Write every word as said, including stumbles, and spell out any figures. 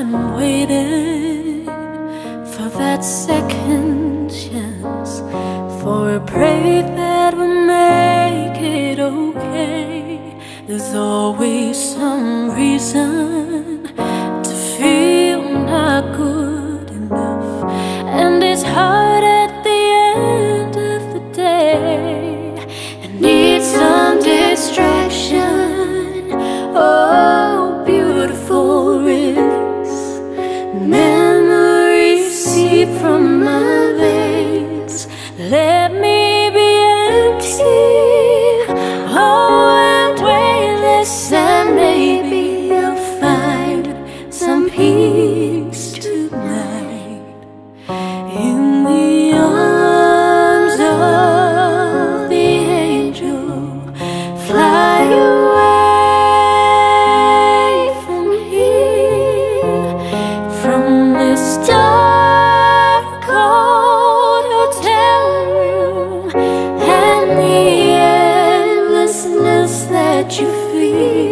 I'm waiting for that second chance, for a break that will make it okay. There's always some reason to feel not good enough, and it's hard at the end of the day. I need some distraction, oh beautiful release. Memories seep from my veins, let me be empty, oh and weightless, and maybe you'll find some peace tonight in the arms of the angel. Fly away from here, from this dark, cold hotel room, and the endlessness that you feel.